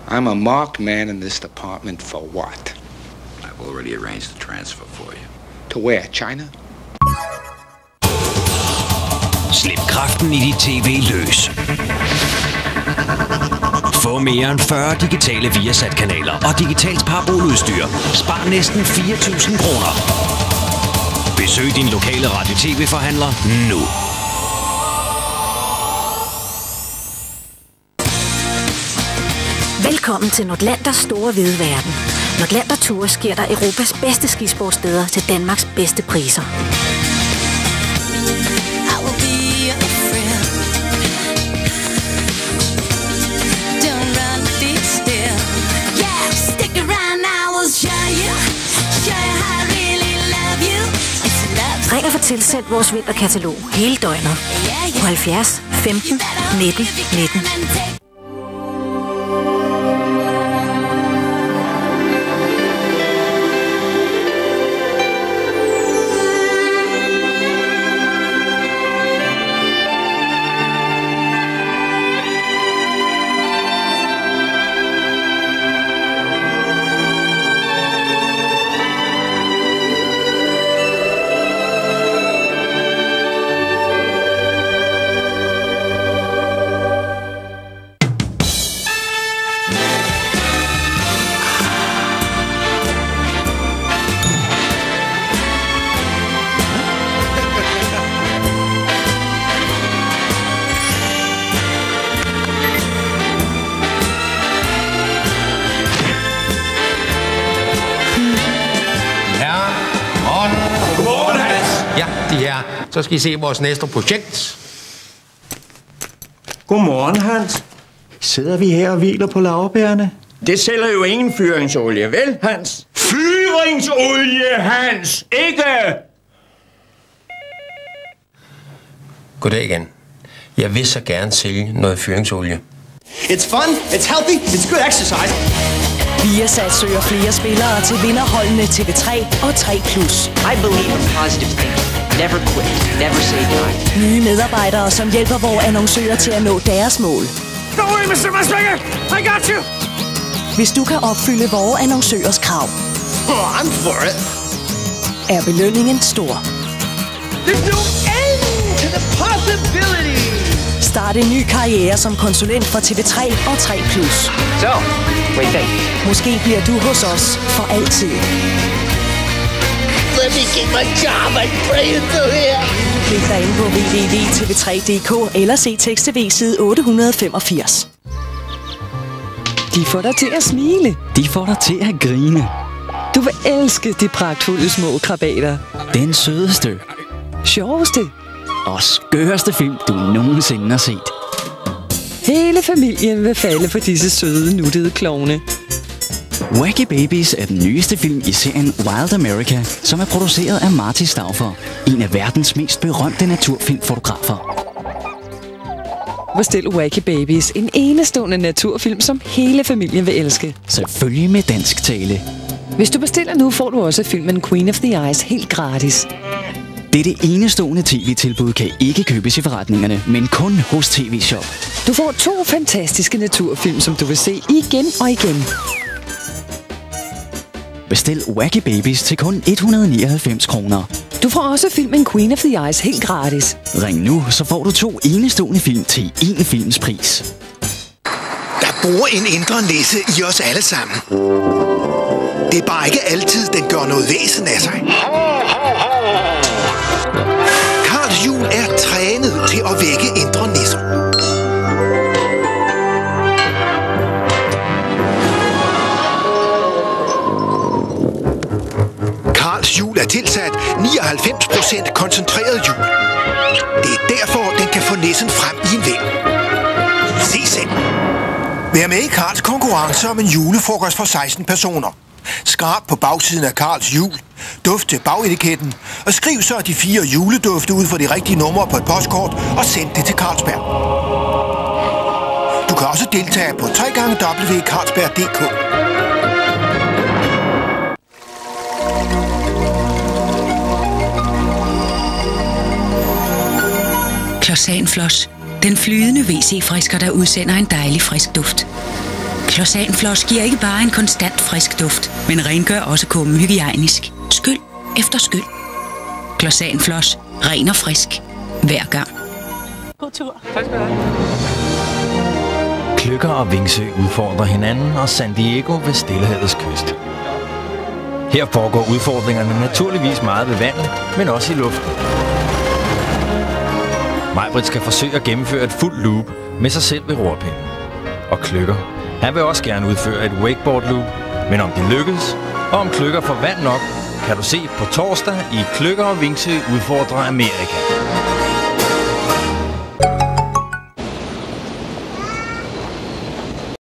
I'm a marked man in this department for what? I've already arranged the transfer for you. To where? China? Slip kraften i dit tv løs. Få mere end 40 digitale Viasat-kanaler og digitalt paraboludstyr. Spar næsten 4.000 kroner. Besøg din lokale radio-tv-forhandler nu. Velkommen til Nordlanders store hvide verden. Nordlander Tours giver dig Europas bedste skisportsteder til Danmarks bedste priser. Ring og få tilsendt vores vinterkatalog hele døgnet på 70 15 19 19. Så skal I se vores næste projekt. Godmorgen, Hans. Sidder vi her og hviler på laurbærrene? Det sælger jo ingen fyringsolie, vel, Hans? Fyringsolie, Hans! Ikke! Goddag igen. Jeg vil så gerne sælge noget fyringsolie. It's fun, it's healthy, it's good exercise. Viasat søger flere spillere til vinderholdene TV3 og 3+. I believe in positive thinking. Never quit. Never say die. Nye medarbejdere, som hjælper vores annoncører til at nå deres mål. Don't worry, Mr. Musbanger. I got you. Hvis du kan opfylde vores annoncørers krav, I'm for it. er belønningen stor. There's no end to the possibilities. Start en ny karriere som konsulent for TV3 og 3+. So, what do you think? Måske bliver du hos os for altid. Let me get my job, I'm praying to here. Klik dig ind på www.tv3.dk eller se tekst-tv side 885. De får dig til at smile. De får dig til at grine. Du vil elske de pragtfulde små krabater. Den sødeste, sjoveste og skøreste film, du nogensinde har set. Hele familien vil falde for disse søde, nuttede klovne. Wacky Babies er den nyeste film i serien Wild America, som er produceret af Marty Stauffer, en af verdens mest berømte naturfilmfotografer. Bestil Wacky Babies, en enestående naturfilm, som hele familien vil elske. Selvfølgelig med dansk tale. Hvis du bestiller nu, får du også filmen Queen of the Ice helt gratis. Dette enestående tv-tilbud kan ikke købes i forretningerne, men kun hos TV Shop. Du får 2 fantastiske naturfilm, som du vil se igen og igen. Bestil Wacky Babies til kun 199 kroner. Du får også filmen Queen of the Ice helt gratis. Ring nu, så får du 2 enestående film til én films pris. Der bor en indre nisse i os alle sammen. Det er bare ikke altid, den gør noget væsen af sig. Karl Juhl er trænet til at vække indre nisser. Karls Juhl er tilsat 99% koncentreret jul. Det er derfor, den kan få nissen frem i en vind. Se selv. Vær med i Karls konkurrence om en julefrokost for 16 personer. Skrab på bagsiden af Karls Juhl, duft til bagetiketten, og skriv så de 4 juledufte ud for de rigtige numre på et postkort og send det til Carlsberg. Du kan også deltage på www.carlsberg.dk. Closanflos, den flydende WC-frisker, der udsender en dejlig frisk duft. Closanflos giver ikke bare en konstant frisk duft, men rengør også kummen hygiejnisk. Skyld efter skyld. Closanflos. Ren og frisk. Hver gang. God tur. Tak skal du have. Kløkker og Vingsø udfordrer hinanden, og San Diego ved Stillehavets kyst. Her foregår udfordringerne naturligvis meget ved vandet, men også i luften. Majbrit skal forsøge at gennemføre et fuldt loop med sig selv ved rorpinden. Og Kløkker, han vil også gerne udføre et wakeboard loop, men om det lykkes, og om Kløkker får vand nok, kan du se på torsdag i Kløkker og Vingsø udfordrer Amerika.